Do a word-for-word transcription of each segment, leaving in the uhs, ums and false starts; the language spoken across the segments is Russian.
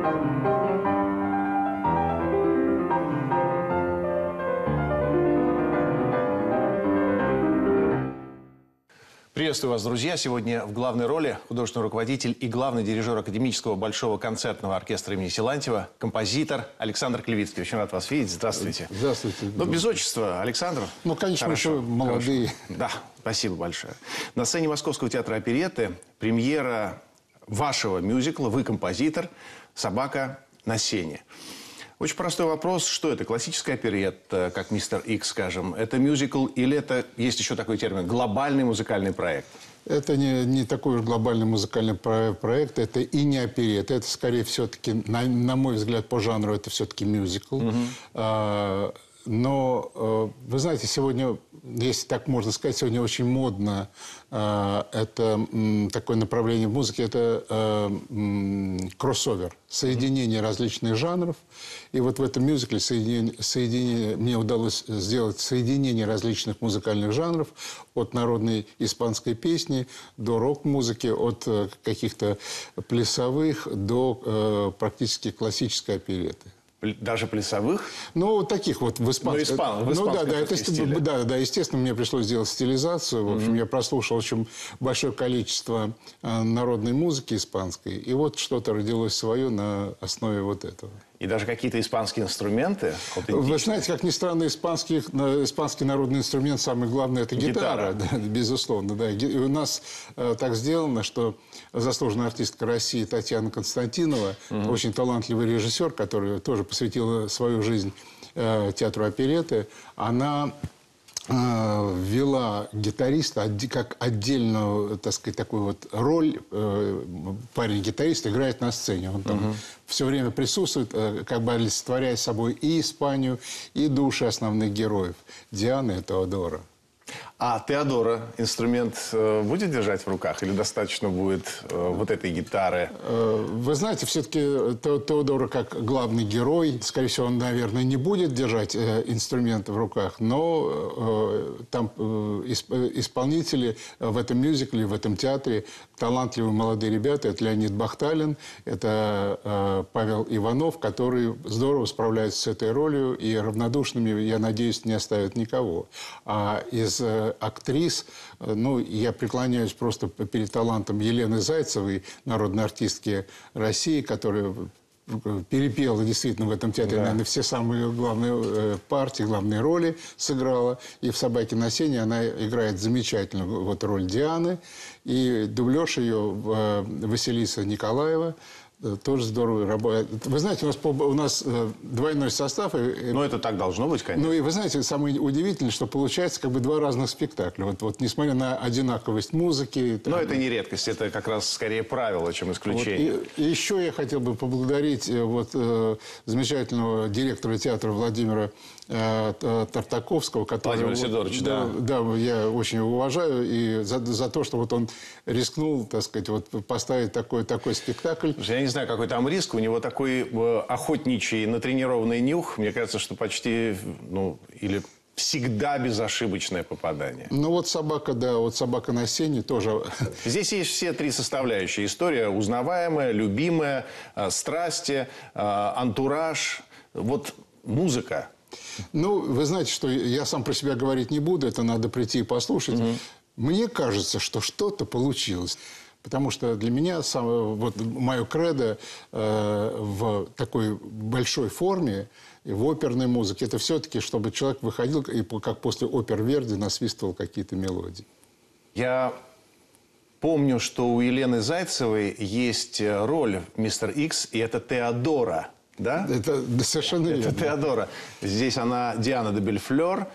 Приветствую вас, друзья. Сегодня в главной роли художественный руководитель и главный дирижер Академического Большого концертного оркестра имени Силантьева, композитор Александр Клевицкий. Очень рад вас видеть. Здравствуйте. Здравствуйте. Ну, без отчества, Александр. Ну, конечно, Хорошо. еще молодые. Хорошо. Да, спасибо большое. На сцене Московского театра оперетты премьера вашего мюзикла, вы композитор, «Собака на сене». Очень простой вопрос. Что это? Классическая оперетта, как мистер Икс, скажем? Это мюзикл или это, есть еще такой термин, глобальный музыкальный проект? Это не, не такой уж глобальный музыкальный про проект. Это и не оперетта. Это, скорее, все-таки, на, на мой взгляд, по жанру, это все-таки мюзикл. Угу. А, но, а, вы знаете, сегодня, если так можно сказать, сегодня очень модно а, это м, такое направление в музыке. Это а, м, кроссовер. Соединение различных жанров. И вот в этом мюзикле соединение, соединение, мне удалось сделать соединение различных музыкальных жанров. От народной испанской песни до рок-музыки, от э, каких-то плясовых до э, практически классической оперетты. Даже плясовых? Ну, вот таких вот в испанском... Ну, испан... в ну да, да, это, стиле. да, да, естественно, мне пришлось сделать стилизацию. В общем, mm-hmm. я прослушал очень большое количество э, народной музыки испанской. И вот что-то родилось свое на основе вот этого. И даже какие-то испанские инструменты? Вы знаете, как ни странно, испанский, испанский народный инструмент, самый главный, это гитара, гитара. Да, безусловно. Да. И у нас э, так сделано, что заслуженная артистка России Татьяна Константинова, угу. очень талантливый режиссер, который тоже посвятила свою жизнь э, театру оперетты, она... ввела гитариста как отдельную, так сказать, такую вот роль. Парень-гитарист играет на сцене. Он там угу. все время присутствует, как бы олицетворяя собой и Испанию, и души основных героев. Дианы и Теодора. А Теодора инструмент э, будет держать в руках или достаточно будет э, вот этой гитары? Вы знаете, все-таки Теодора как главный герой, скорее всего, он, наверное, не будет держать э, инструмент в руках, но э, там э, исп, исполнители в этом мюзикле, в этом театре талантливые молодые ребята. Это Леонид Бахталин, это э, Павел Иванов, которые здорово справляются с этой ролью и равнодушными, я надеюсь, не оставят никого. А из э, актрис, ну, я преклоняюсь просто перед талантом Елены Зайцевой, народной артистки России, которая перепела действительно в этом театре, да. наверное, все самые главные партии, главные роли сыграла. И в «Собаке на сене» она играет замечательно вот роль Дианы. И дублёж ее Василиса Николаева. Тоже здорово работает. Вы знаете, у нас, у нас двойной состав. Ну, это так должно быть, конечно. Ну, и вы знаете, самое удивительное, что получается как бы два разных спектакля. Вот, вот несмотря на одинаковость музыки... Но это не редкость, это как раз скорее правило, чем исключение. Вот, и, и еще я хотел бы поблагодарить вот, э, замечательного директора театра Владимира э, Тартаковского, который... Владимир Сидорович, да. да. Да, я очень его уважаю. И за, за то, что вот он рискнул, так сказать, вот, поставить такой, такой спектакль. Я не знаю, какой там риск. У него такой э, охотничий, натренированный нюх. Мне кажется, что почти, ну, или всегда безошибочное попадание. Ну, вот собака, да, вот «Собака на сене» тоже. Здесь есть все три составляющие. История узнаваемая, любимая, э, страсти, э, антураж. Вот музыка. Ну, вы знаете, что я сам про себя говорить не буду. Это надо прийти и послушать. Угу. Мне кажется, что что-то получилось. Потому что для меня самое, вот, мое кредо э, в такой большой форме, в оперной музыке, это все-таки, чтобы человек выходил и как после опер Верди насвистывал какие-то мелодии. Я помню, что у Елены Зайцевой есть роль мистер Икс, и это Теодора. Да? Это да, совершенно верно. Это Теодора. Здесь она Диана де Бельфлер,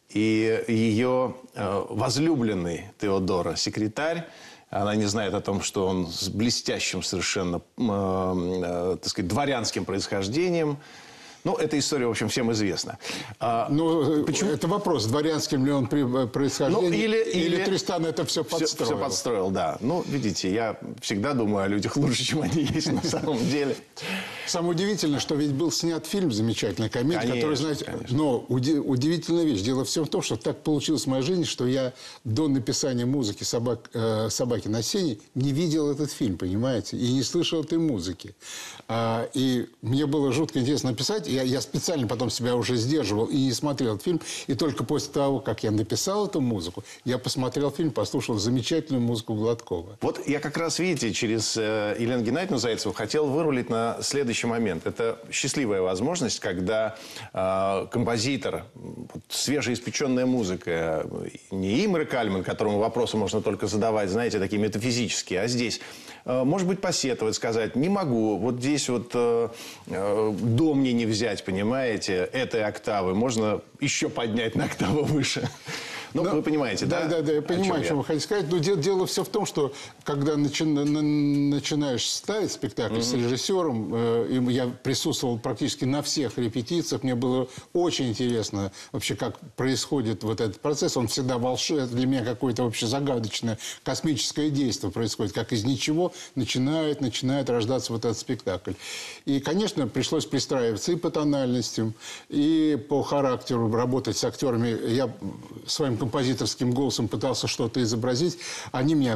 и ее э, возлюбленный Теодора, секретарь. Она не знает о том, что он с блестящим совершенно, э, э, так сказать, дворянским происхождением. Ну, эта история, в общем, всем известна. А, ну, почему? Это вопрос, дворянским ли он при происхождении, ну, или, или, или Тристан это все подстроил? Все, все подстроил, да. Ну, видите, я всегда думаю о людях лучше, чем они есть на самом деле. Самое удивительное, что ведь был снят фильм замечательный, комедия, Конечно, который, знаете, конечно. но уди- удивительная вещь. Дело все в том, что так получилось в моей жизни, что я до написания музыки собак, э, «Собаки на сене» не видел этот фильм, понимаете, и не слышал этой музыки. А, и мне было жутко интересно написать. Я, я специально потом себя уже сдерживал и не смотрел этот фильм. И только после того, как я написал эту музыку, я посмотрел фильм, послушал замечательную музыку Гладкова. Вот я как раз, видите, через э, Елену Геннадьевну Зайцеву хотел вырулить на следующий момент. Это счастливая возможность, когда э, композитор, вот, свежеиспеченная музыка, не Имре Кальман, которому вопросы можно только задавать, знаете, такие метафизические, а здесь, э, может быть, посетовать, сказать, не могу, вот здесь вот э, э, до мне не взять, понимаете, этой октавы, можно еще поднять на октаву выше. Ну, Но, вы понимаете, да? Да, да, да, я понимаю, о чем вы хотите сказать. Но дело, дело все в том, что когда начи, на, начинаешь ставить спектакль mm-hmm. с режиссером, э, и я присутствовал практически на всех репетициях, мне было очень интересно вообще, как происходит вот этот процесс. Он всегда волшебный, для меня какое-то вообще загадочное космическое действие происходит, как из ничего начинает, начинает рождаться вот этот спектакль. И, конечно, пришлось пристраиваться и по тональностям, и по характеру, работать с актерами. Я своим композиторским голосом пытался что-то изобразить. Они меня,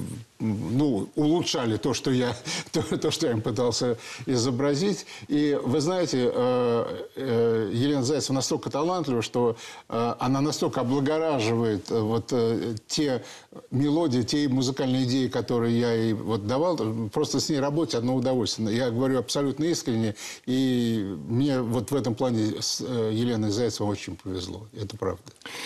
ну, улучшали то, что я, то, то, что я им пытался изобразить. И вы знаете, э, э, Елена Зайцева настолько талантлива, что э, она настолько облагораживает э, вот э, те мелодии, те музыкальные идеи, которые я ей вот давал. Просто с ней работать одно удовольствие. Я говорю абсолютно искренне. И мне вот в этом плане с э, Еленой Зайцевой очень повезло. Это правда.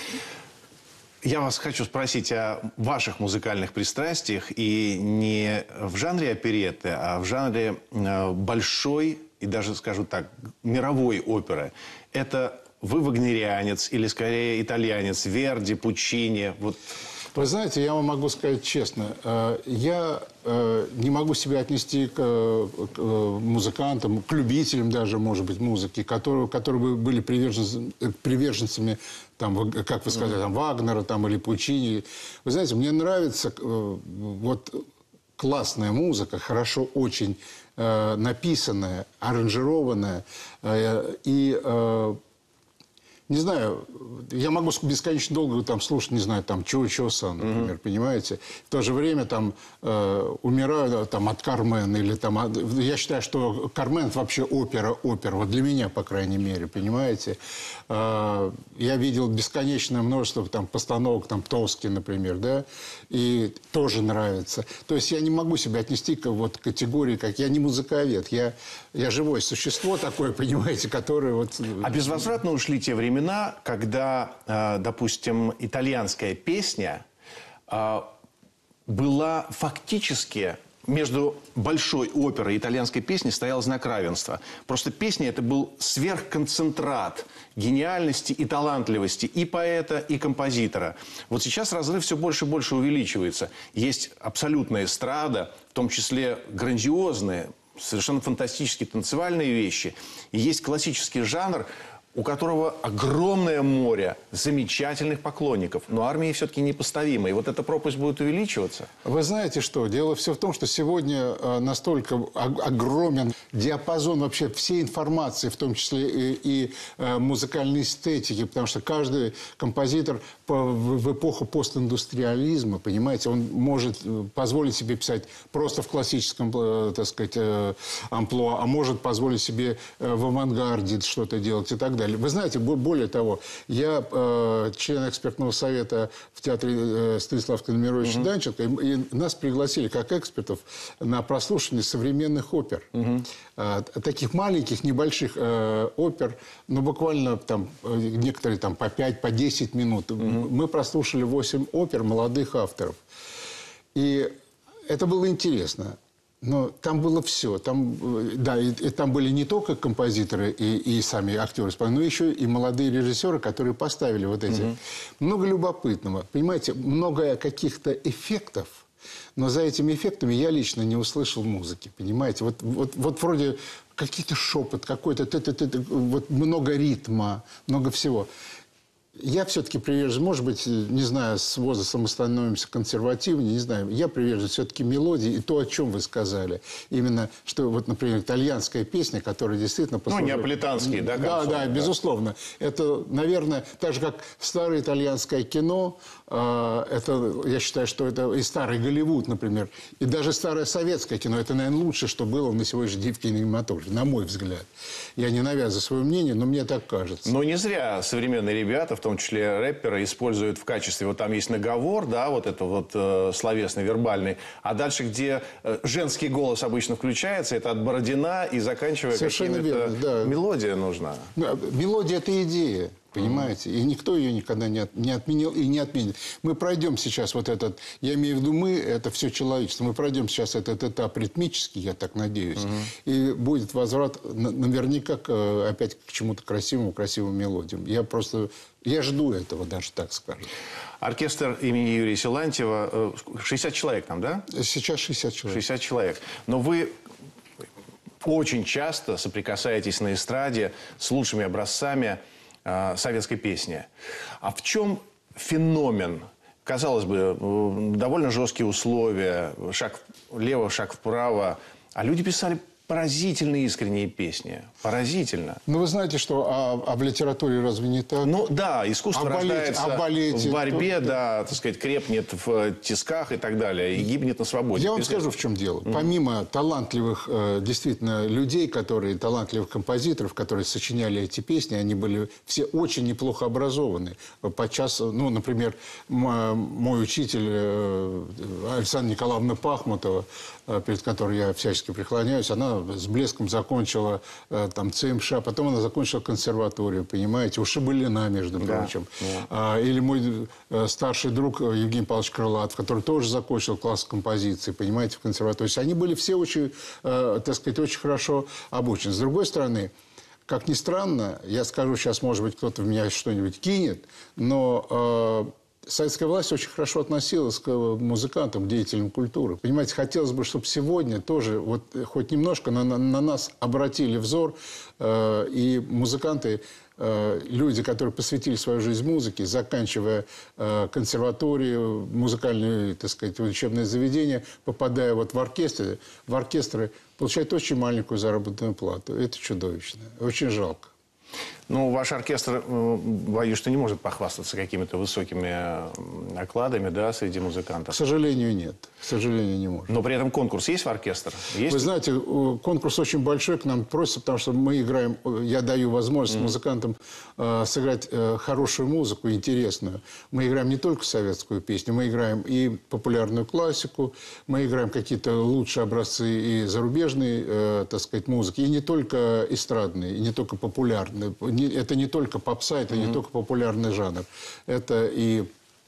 Я вас хочу спросить о ваших музыкальных пристрастиях и не в жанре оперетты, а в жанре большой и даже, скажу так, мировой оперы. Это вы вагнерианец или, скорее, итальянец, Верди, Пуччини? Вот. Вы знаете, я вам могу сказать честно, я не могу себя отнести к музыкантам, к любителям даже, может быть, музыки, которые, которые были приверженцами, приверженцами там, как вы сказали, там, Вагнера там, или Пуччини. Вы знаете, мне нравится вот классная музыка, хорошо очень э, написанная, аранжированная э, и э, не знаю, я могу бесконечно долго там слушать, не знаю, там Чо-Чо-сан, например, mm-hmm. понимаете? В то же время там э, умираю там, от Кармен или там... От... Я считаю, что Кармен вообще опера, опера. Вот для меня, по крайней мере, понимаете? Э, я видел бесконечное множество там постановок, там Тоски, например, да? И тоже нравится. То есть я не могу себя отнести к вот категории, как... Я не музыковед, я, я живое существо такое, понимаете, которое вот... А безвозвратно ушли те времена, когда, допустим, итальянская песня была фактически между большой оперой и итальянской песней стоял знак равенства. Просто песня это был сверхконцентрат гениальности и талантливости и поэта, и композитора. Вот сейчас разрыв все больше и больше увеличивается. Есть абсолютная эстрада, в том числе грандиозные, совершенно фантастические танцевальные вещи. И есть классический жанр, у которого огромное море замечательных поклонников. Но армия все-таки непоставима. И вот эта пропасть будет увеличиваться. Вы знаете что? Дело все в том, что сегодня настолько огромен диапазон вообще всей информации, в том числе и, и музыкальной эстетики. Потому что каждый композитор в эпоху постиндустриализма, понимаете, он может позволить себе писать просто в классическом, так сказать, амплуа, а может позволить себе в авангарде что-то делать и так далее. Вы знаете, более того, я э, член экспертного совета в театре э, Станислава Немировича угу. Данченко, и, и нас пригласили как экспертов на прослушивание современных опер. Угу. Э, таких маленьких, небольших э, опер, ну, буквально там некоторые там по пять, по десять минут. Угу. Мы прослушали восемь опер молодых авторов. И это было интересно. Но там было все. Там, да, и, и там были не только композиторы и, и сами актеры, но еще и молодые режиссеры, которые поставили вот эти. Mm-hmm. Много любопытного. Понимаете, много каких-то эффектов, но за этими эффектами я лично не услышал музыки. Понимаете? Вот, вот, вот вроде какие-то шепот, какой-то, вот много ритма, много всего. Я все-таки привержен, может быть, не знаю, с возрастом мы становимся консервативнее, не знаю. Я привержен все-таки мелодии и то, о чем вы сказали. Именно, что вот, например, итальянская песня, которая действительно... Ну, неаполитанские, да? Да, да, безусловно. Это, наверное, так же, как старое итальянское кино, э, это, я считаю, что это и старый Голливуд, например, и даже старое советское кино, это, наверное, лучшее, что было на сегодняшний день в кинематографе, на мой взгляд. Я не навязываю свое мнение, но мне так кажется. Но не зря современные ребята, в том числе рэперы, используют в качестве... Вот там есть наговор, да, вот это вот э, словесный, вербальный. А дальше, где э, женский голос обычно включается, это от Бородина и заканчивая какими-то... Да. Мелодия нужна. Мелодия – это идея. Понимаете? И никто ее никогда не, от, не отменил и не отменит. Мы пройдем сейчас вот этот, я имею в виду мы, это все человечество, мы пройдем сейчас этот этап ритмический, я так надеюсь, угу. и будет возврат наверняка к, опять к чему-то красивому, красивым мелодиям. Я просто, я жду этого, даже так скажем. Оркестр имени Юрия Силантьева, шестьдесят человек там, да? Сейчас шестьдесят человек. шестьдесят человек. Но вы... очень часто соприкасаетесь на эстраде с лучшими образцами э, советской песни. А в чем феномен? Казалось бы, довольно жесткие условия, шаг влево, шаг вправо. А люди писали поразительно искренние песни. Поразительно. Ну, вы знаете, что а, а в литературе разве не так? Ну, да, искусство а рождается болеть, а болеть, в борьбе, то, да, так сказать, крепнет в тисках и так далее, и гибнет на свободе. Я вам скажу, в чем дело. Mm. Помимо талантливых, э, действительно, людей, которые, талантливых композиторов, которые сочиняли эти песни, они были все очень неплохо образованы. Подчас, ну, например, мой учитель э, Александра Николаевна Пахмутова, э, перед которой я всячески преклоняюсь, она с блеском закончила э, там ЦМШ, потом она закончила консерваторию, понимаете, у Шабалина, между да, прочим. Да. А, или мой э, старший друг Евгений Павлович Крылатов, который тоже закончил класс композиции, понимаете, в консерватории. Они были все очень, э, так сказать, очень хорошо обучены. С другой стороны, как ни странно, я скажу сейчас, может быть, кто-то в меня что-нибудь кинет, но... Э, советская власть очень хорошо относилась к музыкантам, к деятелям культуры. Понимаете, хотелось бы, чтобы сегодня тоже вот хоть немножко на, на, на нас обратили взор, э, и музыканты, э, люди, которые посвятили свою жизнь музыке, заканчивая э, консерваторию, музыкальные, так сказать, учебные заведения, попадая вот в оркестры, в оркестры, получают очень маленькую заработную плату. Это чудовищно. Очень жалко. Ну, ваш оркестр, боюсь, что не может похвастаться какими-то высокими окладами, да, среди музыкантов. К сожалению, нет. К сожалению, не может. Но при этом конкурс есть в оркестр? Есть? Вы знаете, конкурс очень большой, к нам просятся, потому что мы играем, я даю возможность mm-hmm. музыкантам э, сыграть э, хорошую музыку, интересную. Мы играем не только советскую песню, мы играем и популярную классику, мы играем какие-то лучшие образцы и зарубежной, э, так сказать, музыки, и не только эстрадные, и не только популярные. Это не только попса, это mm-hmm. не только популярный жанр. Это и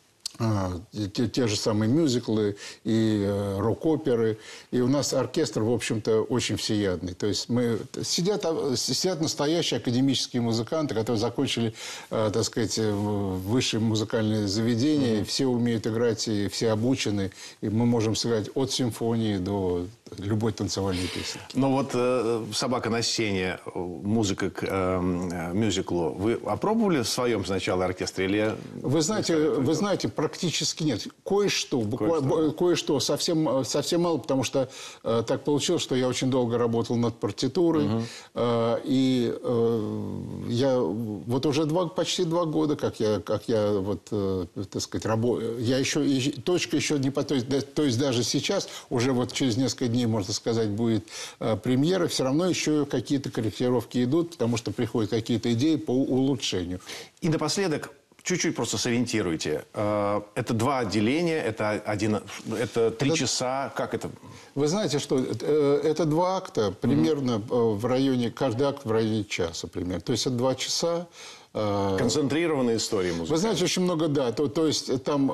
а, те, те же самые мюзиклы, и э, рок-оперы. И у нас оркестр, в общем-то, очень всеядный. То есть мы... Сидят, сидят настоящие академические музыканты, которые закончили, э, так сказать, высшие музыкальные заведения. Mm-hmm. Все умеют играть, и все обучены. И мы можем сыграть от симфонии до любой танцевальной песни. Ну вот э, «Собака на сене», музыка к э, мюзиклу. Вы опробовали в своем сначала оркестре? Или... Вы знаете, вы знаете, практически нет. Кое-что, буквально, кое-что, совсем, совсем мало, потому что э, так получилось, что я очень долго работал над партитурой. Угу. Э, и э, я вот уже два, почти два года, как я, как я вот, э, так сказать, работаю. Я еще, и, точка еще не по... То есть, да, то есть даже сейчас, уже вот через несколько дней, можно сказать, будет э, премьера, все равно еще какие-то корректировки идут, потому что приходят какие-то идеи по улучшению. И напоследок, чуть-чуть просто сориентируйте. Э, это два отделения, это, один, это три это... часа, как это? Вы знаете, что э, это два акта, примерно mm-hmm. в районе, каждый акт в районе часа примерно. То есть это два часа. Концентрированные истории музыки. Вы знаете, очень много, да. То, то есть там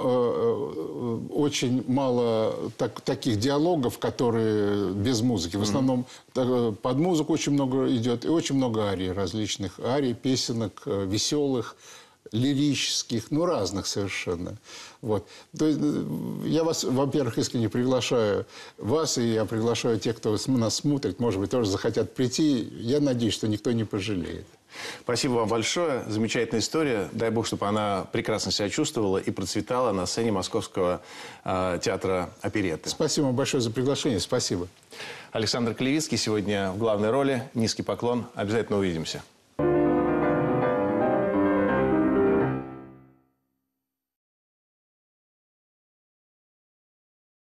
э, очень мало так, таких диалогов, которые без музыки. В основном mm-hmm. под музыку очень много идет. И очень много арий различных. Арий, песенок, веселых, лирических, ну, разных совершенно. Вот. То есть, я вас, во-первых, искренне приглашаю вас, и я приглашаю тех, кто нас смотрит, может быть, тоже захотят прийти. Я надеюсь, что никто не пожалеет. Спасибо вам большое. Замечательная история. Дай бог, чтобы она прекрасно себя чувствовала и процветала на сцене Московского э, театра оперетты. Спасибо большое за приглашение. Спасибо. Александр Клевицкий сегодня в главной роли. Низкий поклон. Обязательно увидимся.